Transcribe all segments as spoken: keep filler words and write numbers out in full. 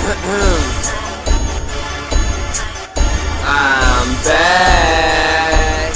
I'm back.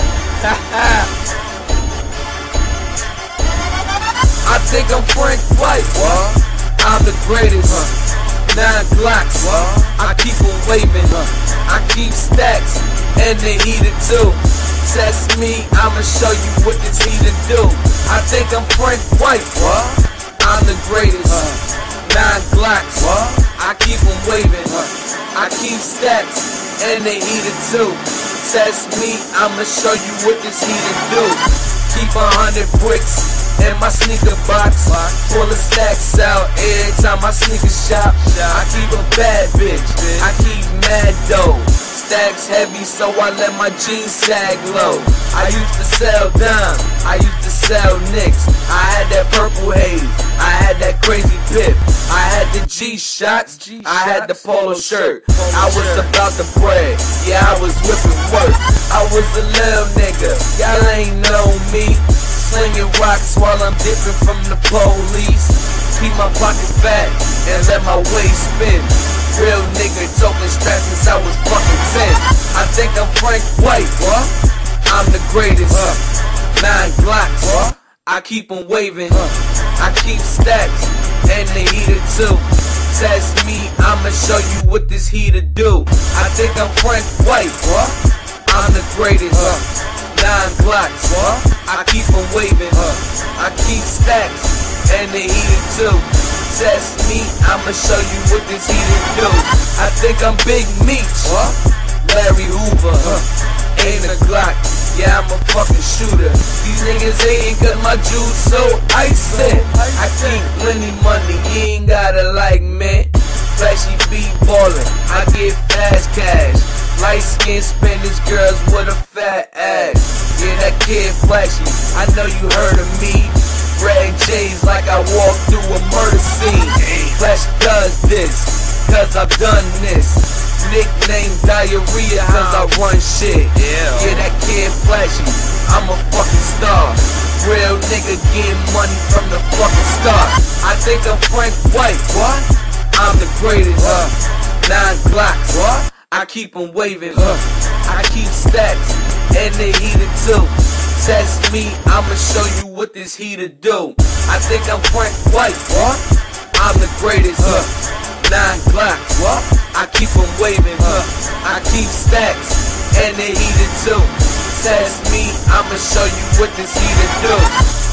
I think I'm Frank White. What? I'm the greatest. Huh. Nine Glocks. What? I keep them waving. Huh. I keep stacks and the heater too. Test me, I'ma show you what this heater do. I think I'm Frank White. What? I'm the greatest. Huh. Nine Glocks. What? I keep them waving. Huh. I keep stacks and the heater too. Test me, I'ma show you what this heater do. Keep a hundred bricks in my sneaker box, pull the stacks out every time I sneaker shop. I keep a bad bitch, I keep mad dough. Stacks heavy, so I let my jeans sag low. I used to sell dime, I used to sell nicks. I had that purple haze, I had that crazy pip. I had the G-shots, I had the polo shirt. I was about the bread, yeah, I was whipping work. I was a little nigga, y'all ain't know me. Slinging rocks while I'm dipping from the police. Keep my pockets fat and let my waist spin. Real nigga talking straps since I was fucking ten. I think I'm Frank White. What? I'm the greatest. Uh. Nine Glocks. What? I keep them waving. Uh. I keep stacks and the heater too. Test me, I'ma show you what this heater do. I think I'm Frank White. What? I'm the greatest. Uh. Nine Glocks. What? I keep them waving. Uh. I keep stacks and the heater too. Test me, I'ma show you what this heater do. I think I'm Big Meech. What? Larry Hoover. Uh. Ain't a Glock. Yeah, I'm a fucking shooter. These niggas hating cause my juice so icy. I keep plenty money, you ain't gotta like me. Flashy beat ballin', I get fast cash. Light skin Spanish girls with a fat ass. Yeah, that kid flashy, I know you heard of me. Red J's like I walked through a murder scene. Flash does this, cause I've done this. Nickname diarrhea cause I run shit. Yeah, that kid flashy, I'm a fucking star. Real nigga getting money from the fucking start. I think I'm Frank White. What? I'm the greatest. Uh. Nine Glocks. What? I keep them waving. Uh. I keep stacks and the heater too. Test me, I'ma show you what this heater do. I think I'm Frank White. What? I'm the greatest. Uh. Nine Glocks. What? I keep them waving. Uh. I keep stacks and the heater too. Test me, I'ma show you what this heater do.